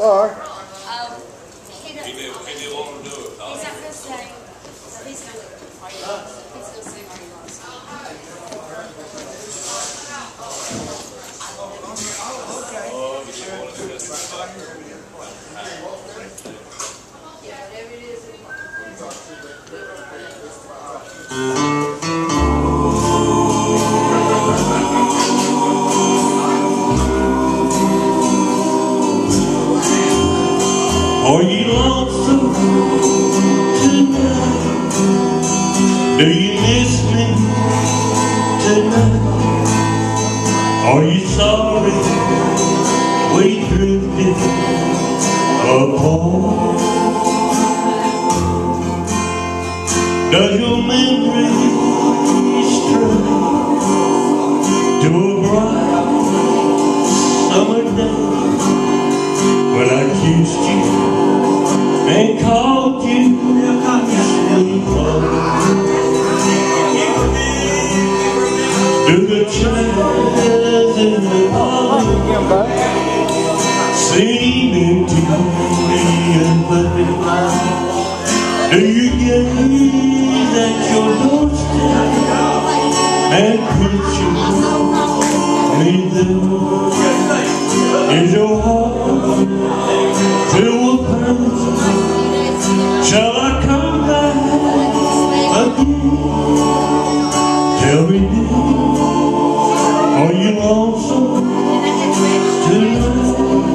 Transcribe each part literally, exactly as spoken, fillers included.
Or? Um, he didn't, he didn't want to do it. Huh? He's not going to say, he's going to sing how he wants to. Oh, you want to do this? Yeah, whatever it is. Are you lonesome tonight? Do you miss me tonight? Are you sorry we drifted apart? Does your memory stray to a bright summer day when I kissed you and called you sweetheart? Do the chairs in the parlor seem empty and vacant? Do you gaze at your doorstep and picture me there? Is your heart filled with pain? Shall I come back again? Tell me, dear, are you lonesome tonight?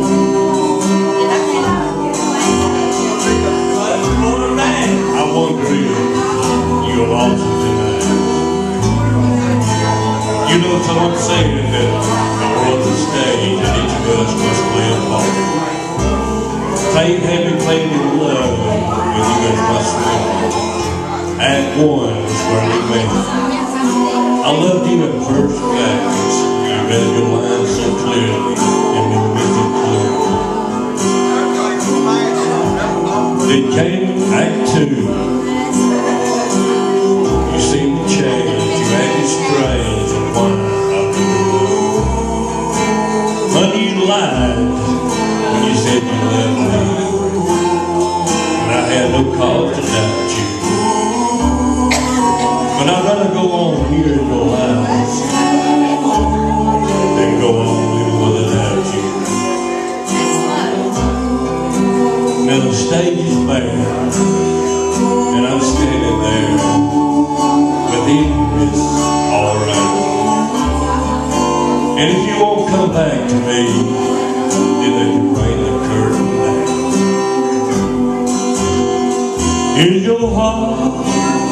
I wonder if you're lonesome tonight. You know, someone saying that the world's a stage and each of us must play a part. Fate having played in love with you as my sweetheart. Act one is where we met. I loved you at first glance. You read your lines so clearly and you meant it clearly. Then came Act two. You seemed to change. You acted strange and why out of the blue. Honey, you lied when you said you loved me, and I had no cause to doubt you. But I'd rather go on hearing your lies than go on living without you. Now the stage is bare, and I'm standing there with ignorance all around. And if you won't come back to me, then they can bring the curtain back. Is your heart